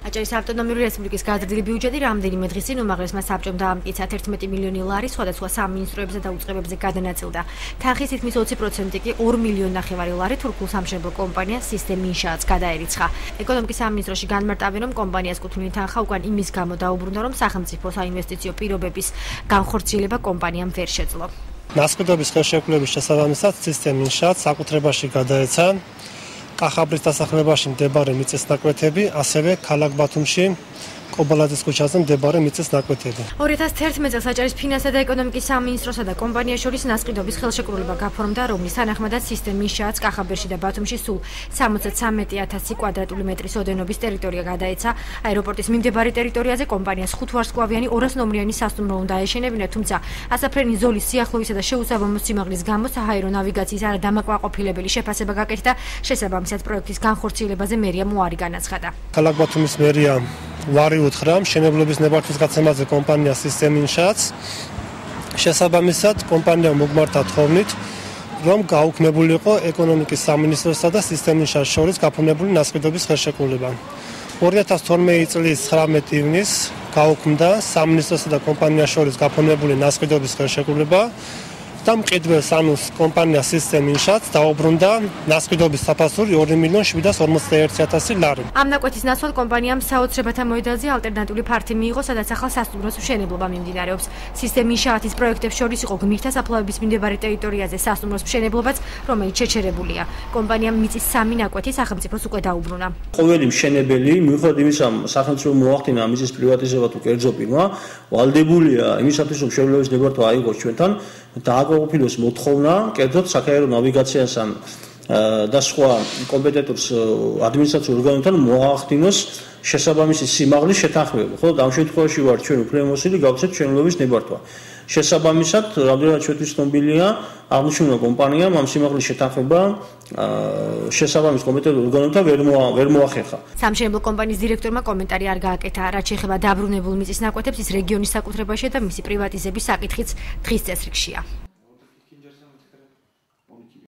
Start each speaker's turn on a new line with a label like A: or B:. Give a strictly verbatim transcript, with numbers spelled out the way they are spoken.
A: აჭარის ავტონომიური რესპუბლიკის გაზრდილი ბიუჯეტი რამდენიმე დღის წინ უმაღლესმა საბჭომ დაამტკიცა ერთმეტი მილიონი ლარი სხვადასხვა სამინისტროებზე და უწყებებზე გადანაწილდა. თანხის თითქმის ოცი პროცენტი კი ორ მილიონ ნახევარი ლარი თურქულ სამშენებლო კომპანია სისტემ ინშაატს გადაერიცხა. ეკონომიკის სამინისტროში განმარტავენ, რომ კომპანიას კუთვნილი თანხა უკან იმის გამო დაუბრუნდა, რომ სახელმწიფო საინვესტიციო პირობების განხორციელება კომპანიამ ვერ შეძლო.
B: ნასყიდობის ხელშეკრულების შესაბამისად სისტემ ინშაატს საკუთრებაში გადაეცა კახაბრის დასახლებაში მდებარე მიწის ნაკვეთები, ასევე ქალაქ ბათუმში კობალაძის ქუჩაზე მდებარე მიწის ნაკვეთები.
A: ორი ათას თერთმეტ წელს აჭარის ფინანსთა და ეკონომიკის სამინისტროსა და კომპანიას შორის ნასყიდობის ხელშეკრულება გაფორმდა, რომლის თანახმადაც სისტემ ინშაატს კახაბერში და ბათუმში სულ სამოცდათრამეტი ათასი კვადრატული მეტრის ოდენობის ტერიტორია გადაეცა. აეროპორტის მიმდებარე ტერიტორიაზე კომპანიას ხუთვარსკვლავიანი ორას ნომრიანი სასტუმრო უნდა ეშენებინა, თუმცა ასაფრენი ზოლის სიახლოვისა და შეუსაბამო სიმაღლის გამო საჰაერო ნავიგაციის არადამაკმაყოფილებელი შეფასება გაკეთდა. შესაბამისად პროექტის განხორციელებაზე მერიამ უარი განაცხადა.
B: ქალაქ ბათუმის მერია ვარი უთხრა მშენებლობის ნებართვის გაცემაზე კომპანია სისტემ ინშაატს. შესაბამისად კომპანია მოგმართა თხოვნით, რომ გაუქმებულიყო ეკონომიკის სამინისტროსა და სისტემ ინშაატს შორის გაფორმებული ნასყიდობის ხელშეკრულება. ორი ათას თორმეტი წლის ცხრამეტი ივნისს გაუქმდა სამინისტროსა და კომპანიას შორის გაფორმებული ნასყიდობის ხელშეკრულება. და მყიდველს ანუ კომპანია სისტემ ინშაატს დაუბრუნდა ნასყიდობის საფასური ორი მილიონ შვიდას ორმოცდაერთი ათასი ლარი.
A: ამ ნაკვეთის ნაცვლად კომპანიამ საოცრებათა მოედანზე ალტერნატიული ფართი მიიღო, სადაც ახალ სასტუმროს მშენებლობა მიმდინარეობს. სისტემ ინშაატის პროექტებს შორის იყო გმირთა საფლავების მიმდებარე ტერიტორიაზე სასტუმროს მშენებლობაც, რომელიც შეჩერებულია. კომპანიამ მიწის სამი ნაკვეთი სახელმწიფოს უკვე დაუბრუნა.
C: ყოველი მშენებელი, მიუხედავად იმისა, სახელმწიფო მოახდინა მიწის პრივატიზება თუ კერძო პირმა, ვალდებულია იმისათვის, რომ მშენებლობის ნებართვა აიღოს ჩვენთან, დააკმაყოფილოს მოთხოვნა, კერძოდ საქაერო ნავიგაციასთან და სხვა კომპეტენტურ ადმინისტრაციულ ორგანოებთან მოახდინოს შესაბამისი სიმაღლის შეთანხმება. ხოლო ამ შემთხვევაში ვართ ჩვენ უფლებამოსილი გავცეთ მშენებლობის ნებართვა. შესაბამისად, რამდენადაც ჩვენთვის ცნობილია, აღნიშნულმა კომპანიამ ამ სიმაღლის შეთანხმება შესაბამის კომპეტენტურ ორგანოებთან ვერ მოახერხა.
A: სამშენებლო კომპანიის დირექტორმა კომენტარი არ გააკეთა, რაც შეეხება დაბრუნებულ მიწის ნაკვეთებს, ის რეგიონის საკუთრებაშია და მისი პრივატიზების საკითხიც დღის წესრიგშია.